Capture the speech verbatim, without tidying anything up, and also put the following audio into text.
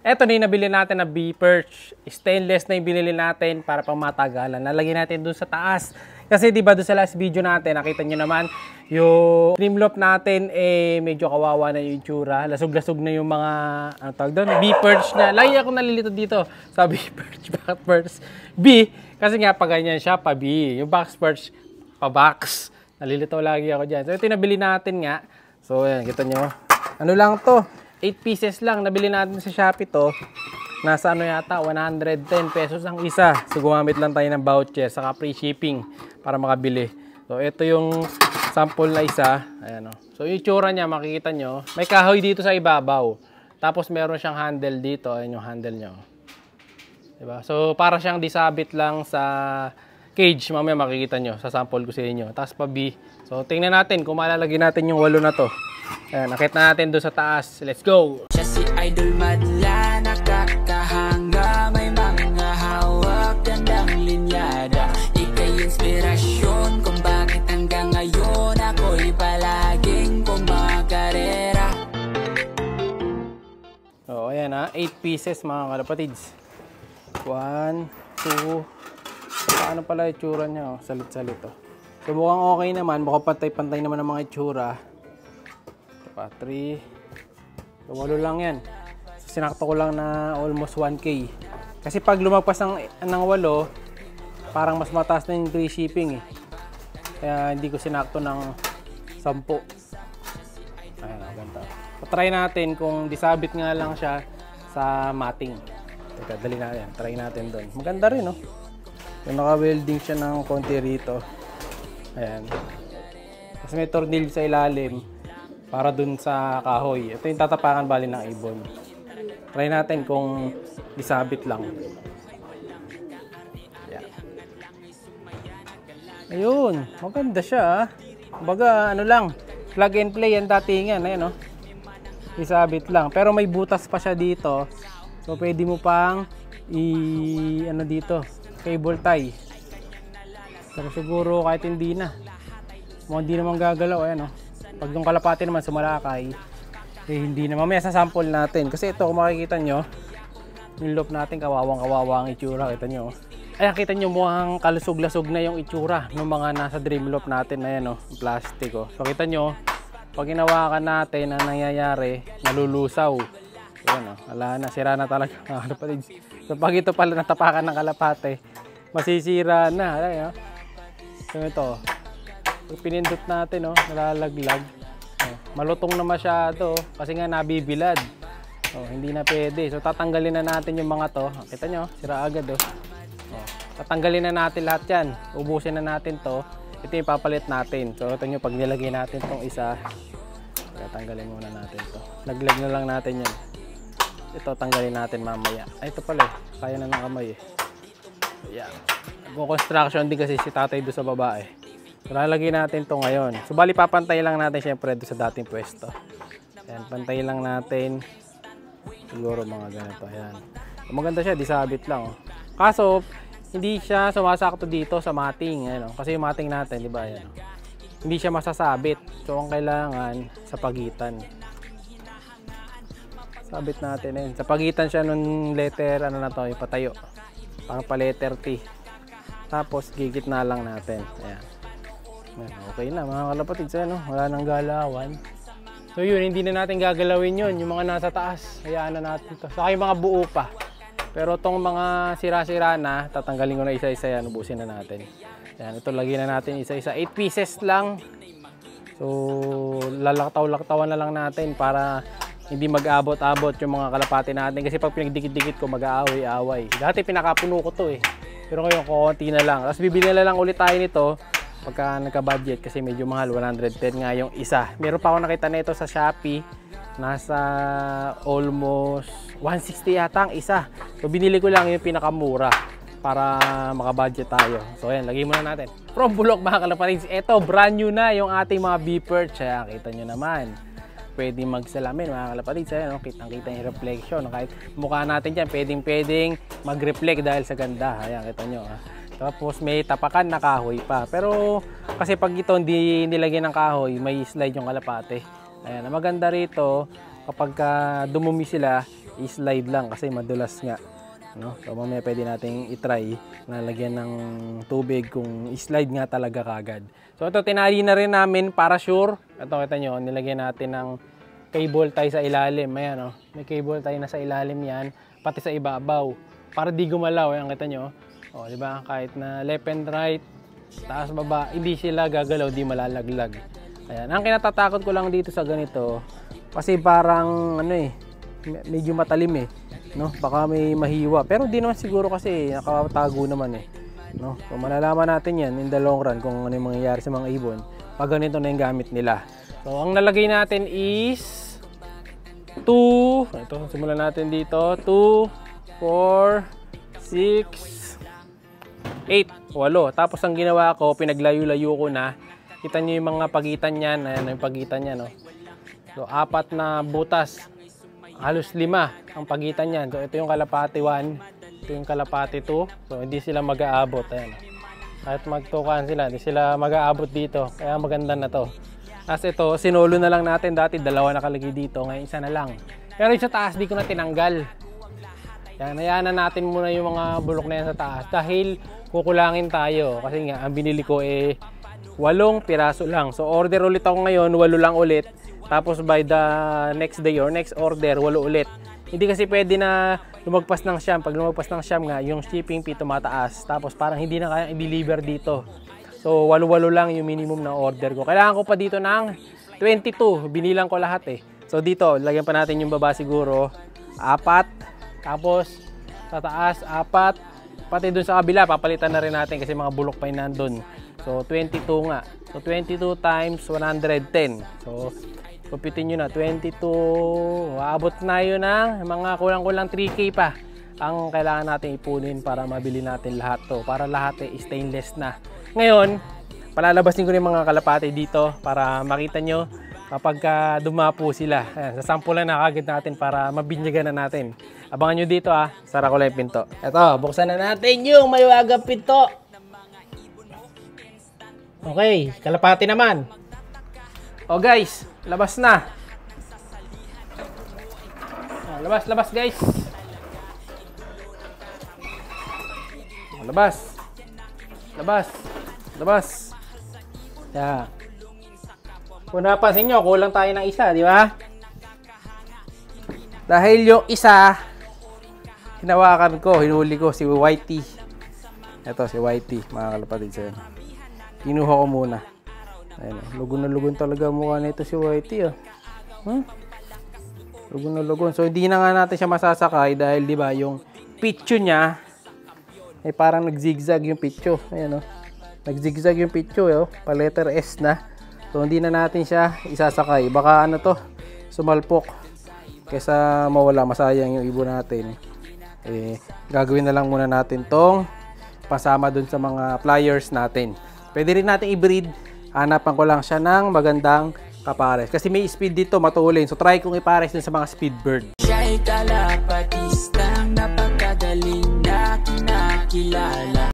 Eto na yung nabili natin na B-perch. Stainless na yung binili natin para pang matagalan. Nalagyan natin dun sa taas. Kasi diba doon sa last video natin, nakita nyo naman, yung Dreamloft natin, eh, medyo kawawa na yung itsura. Lasog-lasog na yung mga, ano tawag doon, B-perch na. Lagi ako nalilito dito sa B-perch, back perch. B, kasi nga pa ganyan siya, pa B. Yung box perch, pa box. Nalilito lagi ako dyan. So ito yung nabili natin nga. So ayan, kita nyo. Ano lang to? eight pieces lang. Nabili natin sa Shopee to. Nasa ano yata, one hundred ten pesos ang isa. So gumamit lang tayo ng voucher, saka free shipping para makabili. So ito yung sample na isa. Ayan o. So yung itsura niya, makikita nyo. May kahoy dito sa ibabaw. Tapos meron siyang handle dito. Ayan yung handle nyo. Diba? So para siyang disabit lang sa cage. Mamaya makikita nyo sa sample ko sa inyo. Tapos pa B. So tingnan natin kung malalagay natin yung walo na to. Ayan, nakita natin doon sa taas. Let's go! Siya si Idol madla, nakakahanga, may mga hawak, gandang linyada. Ika'y inspirasyon kung bakit hanggang ngayon ako'y palaging kumakarera. So ayan ha, eight pieces mga kalapatids. one, two, paano pala itsura niya? Oh, salit-salit oh. So mukhang okay naman, mukhang pantay-pantay naman ang mga itsura. Pa, three. So, walo lang yan. So, sinakto ko lang na almost one K. Kasi pag lumagpas ng, ng walo, parang mas mataas na yung free shipping eh. Kaya hindi ko sinakto ng sampu. Ayan, ganda. So, try natin kung disabit nga lang siya sa matting. Teka, dali na yan. Try natin doon. Maganda rin, no? So, naka-welding siya ng konti rito. Ayan. Kasi may tornilyo sa ilalim para dun sa kahoy. Ito yung tatapakan bali ng ibon. Try natin kung isabit lang. Yeah. Ayun, maganda siya. Baga ano lang, plug and play yan datingan. Ayan, no? Isabit lang. Pero may butas pa siya dito. So pwede mo pang i ano dito, cable tie. Pero siguro kahit hindi na. Mo hindi naman gagalaw, ayan, no? Pag yung kalapati naman sumalakay, eh hindi na. Mamaya sa sample natin. Kasi ito, kung makikita nyo, yung loop natin, kawawang kawawa ang itsura. Kita nyo. Ayan, kita nyo mukhang kalusog-lasog na yung itsura ng mga nasa dream loop natin. Ayan o, plastic o. So kita nyo, pag hinawakan natin, ang nangyayari, nalulusaw. Ayan o, wala na, sira na talaga. So pag ito pala natapakan ng kalapate, masisira na. Ayan o. So ito, pag pinindot natin, oh, nalalaglag. Oh, malutong na masyado oh, kasi nga nabibilad. Oh, hindi na pwede. So tatanggalin na natin yung mga to. Kita nyo, sira agad oh. Oh, tatanggalin na natin lahat yan. Ubusin na natin to. Ito yung papalit natin. So ito nyo, pag nilagay natin tong isa, tatanggalin muna natin to. Laglag na lang natin yan. Ito tanggalin natin mamaya. Ay, ito pala eh. Kaya na ng kamay eh. Yeah. Nag-construction din kasi si tatay doon sa baba eh. So, lalagay natin to ngayon. So, bali papantay lang natin syempre doon sa dating pwesto. Ayan, pantay lang natin. Siguro mga ganito. Ayan. So, maganda siya, disabit lang. Oh. Kaso, hindi siya sumasakto dito sa mating. Ayan, oh. Kasi yung mating natin, di ba? Ayan, oh. Hindi siya masasabit. So, ang kailangan sa pagitan. Sabit natin ayan. Sa pagitan siya nung letter, ano na to, yung patayo. Parang pa letter T. Tapos, gigit na lang natin. Ayan. Okay na mga kalapatids, ano? Wala nang galawan. So yun, hindi na natin gagalawin yun. Yung mga nasa taas, hayaan na natin to. Saka yung mga buo pa. Pero tong mga sira-sira na, tatanggalin ko na isa-isa yan. Ubusin na natin. Yan, ito lagyan na natin isa-isa. eight pieces lang. So lalaktaw-laktawan na lang natin para hindi mag-abot-abot yung mga kalapati natin. Kasi pag pinagdikit-dikit ko, mag-aaway-away. Dati pinakapuno ko to eh. Pero ngayon, kukunti na lang. Tapos bibili na lang ulit tayo nito pagka nagka-budget kasi medyo mahal, one hundred ten nga yung isa. Meron pa ako nakita na ito sa Shopee, nasa almost one sixty yata ang isa. So binili ko lang yung pinakamura para maka-budget tayo. So ayan, lagay muna natin. From Bulok mga kalapatids, ito brand new na yung ating mga B-perch. Kaya kita nyo naman, pwede magsalamin mga kalapatids. Ayan, no? Kitang-kita yung reflection. Kahit mukha natin dyan, pwedeng-pwedeng mag-reflect dahil sa ganda. Ayan, kita nyo. Ha? Tapos may tapakan na kahoy pa. Pero kasi pag ito hindi nilagyan ng kahoy, may slide yung kalapate. Ayan, maganda rito kapag uh, dumumi sila, i-slide lang kasi madulas nga. No? So mamaya pwede nating i-try na lagyan ng tubig kung i-slide nga talaga kagad. So ito tinali na rin namin para sure. Ito kita nyo, nilagyan natin ng cable tie sa ilalim. Ayan, oh. May cable tie na sa ilalim yan, pati sa ibabaw. Para di gumalaw, ayan kita nyo. O, di ba? Kahit na left and right, taas baba, hindi sila gagalaw, di malalaglag. Ayan. Ang kinatatakot ko lang dito sa ganito, kasi parang ano eh, medyo matalim eh. No, baka may mahiwa. Pero di naman siguro kasi nakatago naman eh. No? So malalaman natin yan in the long run kung ano yung mangyayari sa mga ibon pag ganito na yung gamit nila. So ang nalagay natin is two, ito simulan natin dito, two, four, six, eight, walo. Tapos ang ginawa ko, pinaglayo-layo ko na. Kita nyo yung mga pagitan niyan, ayan yung pagitan niya, no. So apat na butas. Halos lima ang pagitan niyan. So ito yung kalapati one, ito yung kalapati two. So hindi sila mag-aabot. Ayan. Kahit magtukan sila, hindi sila mag-aabot dito. Kaya maganda na to. As ito, sinulo na lang natin. Dati dalawa nakalagay dito, ngayon isa na lang. Pero yung sa taas, di ko na tinanggal. Yan, hayaan na natin muna yung mga bulok na yan sa taas. Dahil kukulangin tayo. Kasi nga, ang binili ko eh, walong piraso lang. So order ulit ako ngayon, walo lang ulit. Tapos by the next day or next order, walo ulit. Hindi kasi pwede na lumagpas ng siyam. Pag lumagpas ng siyam nga, yung shipping fee tumataas. Tapos parang hindi na kaya i-deliver dito. So walo-walo lang yung minimum na order ko. Kailangan ko pa dito ng twenty-two. Binilang ko lahat eh. So dito, lagyan pa natin yung baba siguro. Apat. Tapos sa taas, apat. Pati dun sa kabila, papalitan na rin natin kasi mga bulok pa yun nandun. So twenty-two nga. So twenty-two times one hundred ten. So kupitin nyo na, twenty-two, maabot na yun ng mga kulang-kulang three K pa ang kailangan natin ipunin para mabili natin lahat to. Para lahat eh, stainless na. Ngayon, palalabasin ko yung mga kalapati dito para makita nyo kapag ka dumapo sila. Ayan, sasampulan na kagad natin para mabinyagan na natin. Abangan nyo dito ah, sara ko lang yung pinto. Eto, buksan na natin yung mayuagang pinto. Okay, kalapati naman. O guys, labas na. O, labas, labas guys. O, labas. Labas. Labas. Yeah. Kung napansin nyo, kulang tayo ng isa, di ba? Dahil yung isa, hinawakan ko, hinuli ko si Whitey. Ito si Whitey, mga kalapatid sa'yo. Kinuha ko muna. Ayun, lugon na lugon talaga mukha nito si Whitey. Oh. Hmm? Lugon na lugon. So hindi na nga natin siya masasakay dahil di ba yung pitcho niya eh parang nag-zigzag yung pitcho. Ayan oh. Nag-zigzag yung pitcho eh, oh. Pa letter S na. So hindi na natin siya isasakay. Baka ano to, sumalpok. Kaysa mawala, masayang yung ibon natin. Eh gagawin na lang muna natin tong pasama dun sa mga flyers natin. Pwede rin natin i-breed. Hanapan ko lang siya ng magandang kapares. Kasi may speed dito, matulin. So try kong ipares din sa mga speed bird. Siya'y kalapatistang napakagaling na kinakilala.